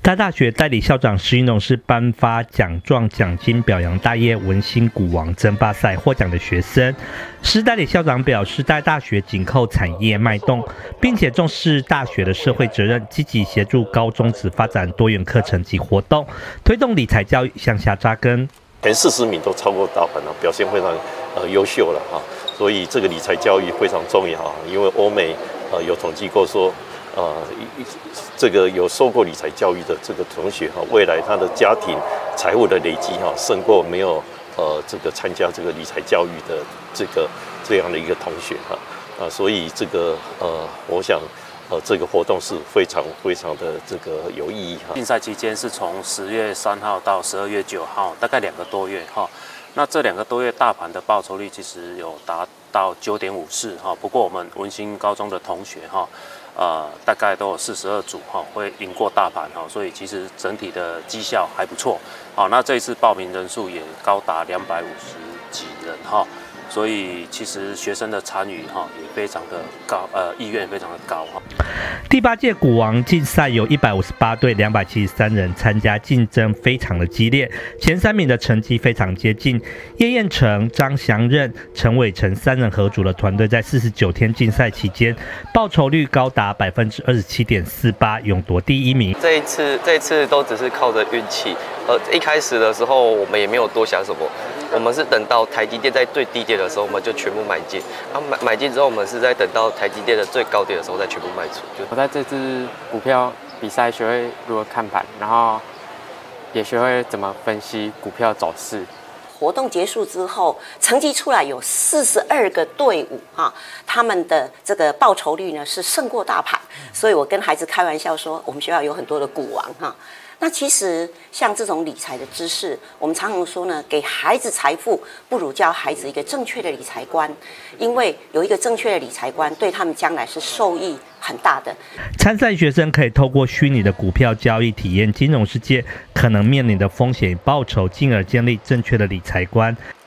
大大学代理校长施英龙是颁发奖状奖金表扬大业文心股王争霸赛获奖的学生。施代理校长表示，大大学紧扣产业脉动，并且重视大学的社会责任，积极协助高中职发展多元课程及活动，推动理财教育向下扎根。 前40名都超过大盘了，表现非常优秀了哈。所以这个理财教育非常重要，因为欧美有统计过说。这个有受过理财教育的这个同学哈，未来他的家庭财务的累积哈，胜过没有这个参加这个理财教育的这样的一个同学哈所以这个我想这个活动是非常的这个有意义哈。 竞赛期间是从10月3号到12月9号，大概2个多月哈。那这2个多月大盘的报酬率其实有达到9.54哈，不过我们文心高中的同学哈。大概都有42组会赢过大盘所以其实整体的绩效还不错。那这一次报名人数也高达250几人所以其实学生的参与也非常的高，意愿非常的高第8届股王竞赛有158队273人参加，竞争非常的激烈，前3名的成绩非常接近。叶彦成、张祥任、陈伟成3人合组的团队在49天竞赛期间，报酬率高达27.48%，勇夺第1名。 这一次都只是靠着运气，一开始的时候我们也没有多想什么。我们是等到台积电在最低点的时候，我们就全部买进。然后买进之后，我们是在等到台积电的最高点的时候再全部卖出。 我在这支股票比赛学会如何看盘，然后也学会怎么分析股票走势。 活动结束之后，成绩出来有42个队伍他们的这个报酬率呢是胜过大盘，所以我跟孩子开玩笑说，我们学校有很多的股王那其实像这种理财的知识，我们常常说呢，给孩子财富不如教孩子一个正确的理财观，因为有一个正确的理财观，对他们将来是受益很大的。 参赛学生可以透过虚拟的股票交易，体验金融世界可能面临的风险与报酬，进而建立正确的理财观。